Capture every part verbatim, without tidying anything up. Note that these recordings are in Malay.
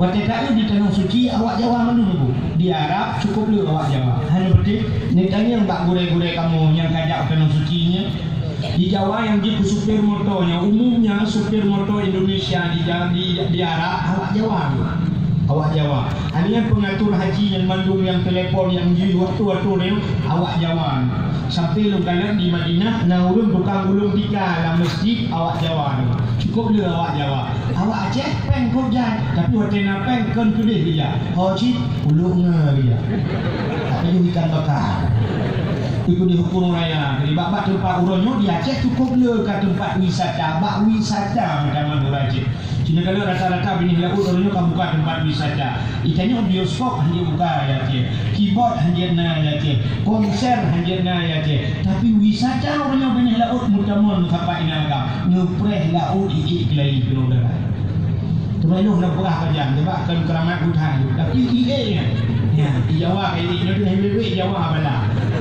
Waktu tak di Tanah Suci awak Jawa mana ibu? Di Arab cukup lu awak Jawa. Hanya berarti ni tanya yang tak gure-gure kamu yang kajak Tanah Sucinya. Di Jawa yang di supir motornya umumnya supir motor Indonesia di di, di Arab awak Jawa. Awak Jawa. Hanya pengatur haji yang mandung yang telepon yang di waktu-waktu ni awak Jawa. Sampai lu kanan di Madinah, nah ulun tukang gulung tika dalam masjid awak Jawa. Cukup lu awak Jawa. Awak Aceh peng kerja, tapi waktu nak peng kan tu dia. Haji ulung dia. Tak ada ikan bakar. Ikut di hukum raya. Jadi bak-bak tempat uronyo di Aceh cukup lu ke tempat wisata, bak wisata macam mana Aceh. Cina kalau rata-rata benih laut uronyo kan buka tempat wisata. Ikannya bioskop hanya buka ya Aceh. Keyboard hanya na ya Aceh. Konser hanya na ya Aceh. Tapi wisata uronyo benih laut mutamon sampai inaga. Ngepreh laut iki kelai penodara. Terlalu nak perah panjang sebab kan keramat hutan. Tapi I A nya. Ya, di Jawa kayak ini dia hebat Jawa bala.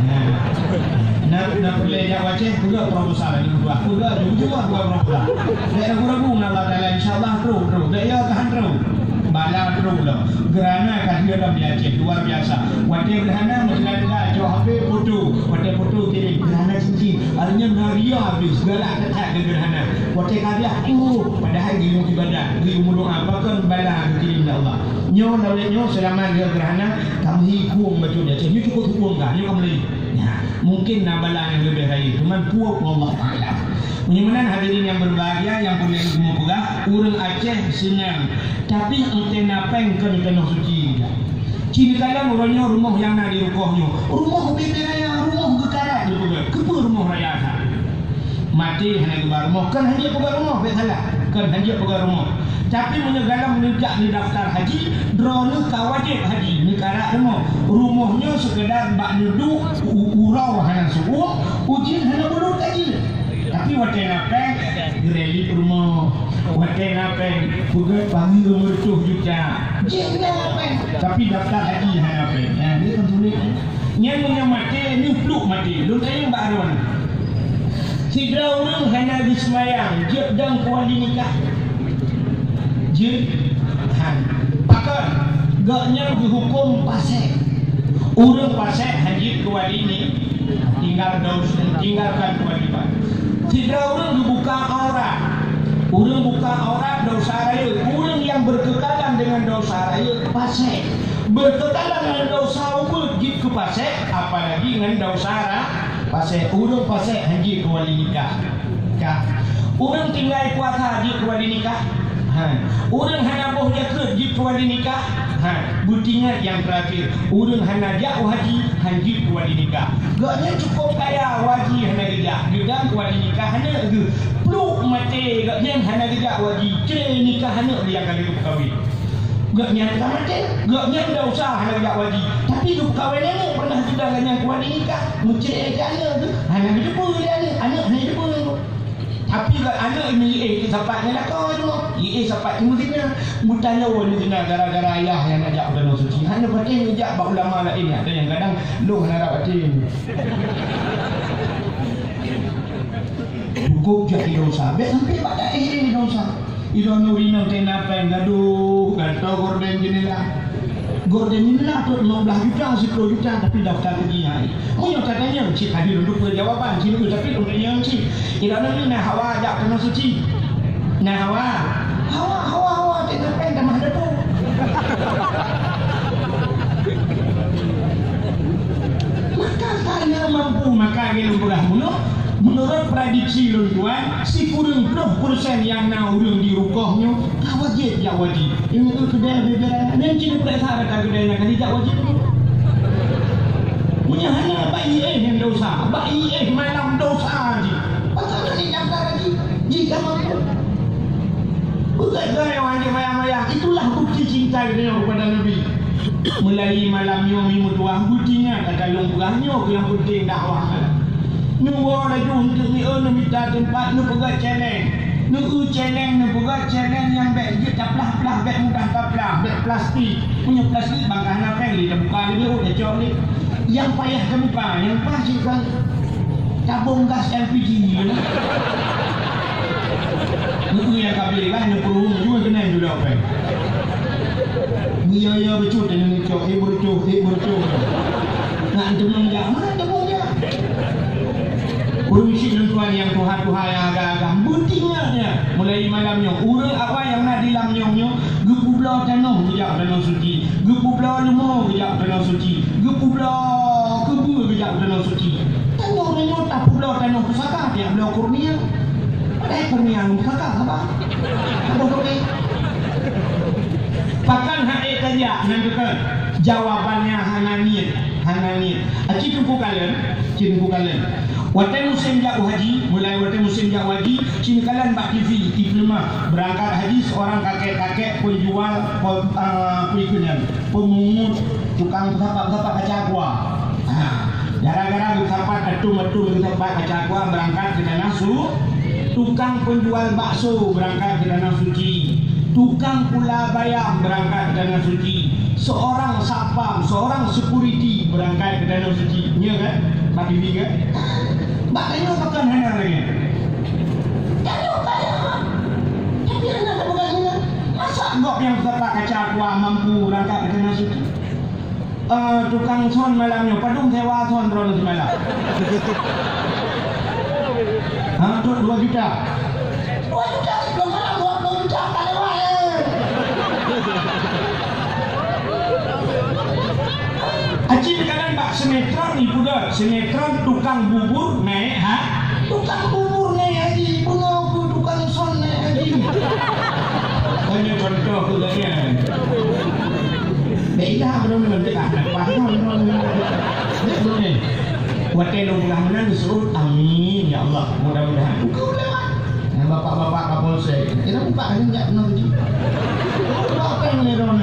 Nak nak boleh Jawa Aceh juga proposal ni dua. Juga juga dua proposal. Saya ragu-ragu nak Allah insyaallah terus terus. Saya tahan terus. Bala terus lah. Gerhana kan dia dalam di Aceh luar biasa. Waktu gerhana menjelaskan jauh habis foto. Waktu foto kirim gerhana cincin. Artinya naria habis segala ketat ke gerhana. Waktu kadiah tu padahal di rumah ibadah. Di umur apa kan bala kirim Allah. Nyo nawetnyo selama dia gerhana kamu hikum baju dia. Nyo cukup hukum kan? Nyo kamu lagi. Ya, mungkin nabala yang lebih baik. Cuman puak Allah Taala. Mudah-mudahan hadirin yang berbahagia yang boleh ilmu pegah, urang Aceh senang. Tapi antena peng kan Tanah Suci. Cina kalang orangnya rumah yang nak di rukohnya. Rumah bebe raya, rumah gekarat dia pegah. Kepa rumah raya tak? Mati hanya kebar rumah. Kan hanya kebar rumah, tak salah. Kan hanya kebar rumah. Tapi menyegalang menunjuk di daftar haji, drone kawajib haji. Ni karat rumah. Rumahnya sekedar bak duduk, urau hanya suruh, ujian hanya belum haji. Tapi waktu nak peng, gereli rumah. Waktu nak peng, pugat panggil umur tujuh juta. Jangan peng. Tapi daftar haji hanya peng. Nah, dia kan sulit. Yang punya mati, ni peluk mati. Lu tanya mbak Arwan. Si orang hanya disemayang, dia dan kuali nikah. Dia, han. Pakar, gaknya dihukum pasek. Orang pasek haji kuali ni, tinggal daus, tinggalkan kewajiban. Tidak orang dibuka aurat. Orang buka aurat dosa raya. Orang yang berkekalan dengan dosa raya pasek. Berkekalan dengan dosa wajib ke pasek, apalagi dengan dosa raya pasek. Orang pasek haji ke wali nikah. Orang tinggal puasa haji ke wali nikah. Ha. Orang hanya boh jaga haji ke wali nikah. Ha. Buktinya yang terakhir, orang hanya jak haji haji ke wali nikah. Gaknya cukup kaya wajib hanya dia. Dia ke wali nikah hanya tu. Peluk mati gaknya hanya dia wajib. Cerai nikah hanya dia kali tu kahwin. Gaknya tak mati. Gaknya dah usah hanya dia wajib. Tapi tu kahwin ni pernah sudah gaknya ke wali nikah. Mucerai hanya tu. Hanya dia pun dia ni. Anak hanya dia pun. Tapi kat anak ini eh sapatnya lah kau tu. Eh sapat kemudian mutanya ni kena gara-gara ayah yang ajak Tanah Suci. Hanya batin ajak bab ulama lain ada yang kadang lu harap batin. Cukup jadi dosa. Bet sampai pada eh ini dosa. Ilo nurina tena pen gaduh gatau gorden jenilah. Gorden jenilah tu lima belas juta, sepuluh juta tapi daftar haji hai. Oh yang katanya cik hadir untuk berjawapan cik tu tapi umurnya cik. Ilo ni nak hawa ajak Tanah Suci. Nah hawa. Hawa hawa hawa tena pen dah ada tu. Maka saya mampu maka dia belah mulut. Menurut prediksi tuan, si kurang puluh persen yang nak urung di rukohnya, tak wajib tak wajib. Ini tu kedai bebera, nanti ni periksa kata kedai nak kali tak wajib. Punya hanya bayi eh yang dosa, bayi eh malam dosa je. Pasal ni daftar lagi, jika mampu. Bukan gaya wajib maya-maya, itulah bukti cinta dia kepada Nabi. Mulai malamnya minggu tuah buktinya kata longgarnya yang penting dakwah. Nu orang untuk ni oh minta tempat nu pegat celeng. Nu u celeng nu pegat celeng yang beg dia taplah-plah beg mudah taplah beg plastik. Punya plastik bangkah apa yang dia buka dia oh dia cor ni. Yang payah ke muka, yang pasti kan tabung gas L P G ni. Nu yang kabel kan nu perlu juga kena juga apa. biaya becut dengan cok eh bercuh eh bercuh nak demam jak mana demam jak urang isi tuan yang Tuhan-Tuhan yang agak-agak bertinggalnya mulai malamnya urang apa yang nak dilamnyongnya gepubla tanah kejap tanah suci gepubla lemah kejap tanah suci gepubla kebu kejap tanah suci tanah orang tak publa tanah pusaka dia belah kurnia ada kurnia pusaka apa apa okey pakan hak kaya nantikan jawabannya Hananian Hananian aci tunggu kalian aci tunggu kalian waktu musim jauh haji mulai waktu musim jauh haji cini kalian bak T V T V lima berangkat haji seorang kakek-kakek penjual uh, kuikunan pemungut tukang tapak-tapak kaca aqua gara-gara bertapak atum-atum bertapak kaca aqua berangkat ke tanah su tukang penjual bakso berangkat ke tanah suci tukang pula bayam berangkat ke tanah suci seorang satpam seorang security berangkat ke tanah suci ya kan Pak Bibi kan Mbak Kayu makan hanya lagi Kayu kaya tapi anak tak bukan hanya masa gok yang dapat kaca aqua mampu berangkat ke tanah suci uh, tukang son malamnya padung sewa son berapa semalam ha tu dua juta dua juta sebelum malam dua puluh juta tak lewat Acik kalian bak sinetron ni pula sinetron tukang bubur naik ha tukang bubur naik haji punya aku tukang son naik haji hanya contoh tu saja baiklah belum nanti tak dapat belum belum ni hotel rumah mana disuruh amin ya Allah mudah-mudahan kau lewat bapak-bapak kapolsek kira bapak kan enggak pernah haji apa yang lerong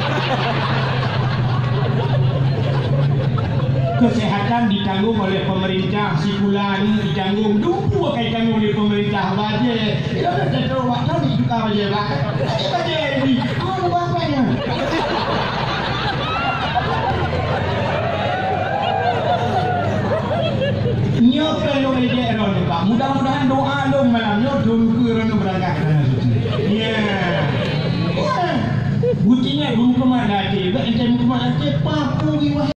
kesehatan ditanggung oleh pemerintah si pula ni ditanggung dumpu akan ditanggung oleh pemerintah baje kita dah tahu waktu ni juga baje lah baje baje ni kau bapaknya nyok kalau dia eron pak mudah-mudahan doa dong malam nyok tunggu eron berangkat sana suci ya buktinya belum kemana dia, entah kemana dia, papu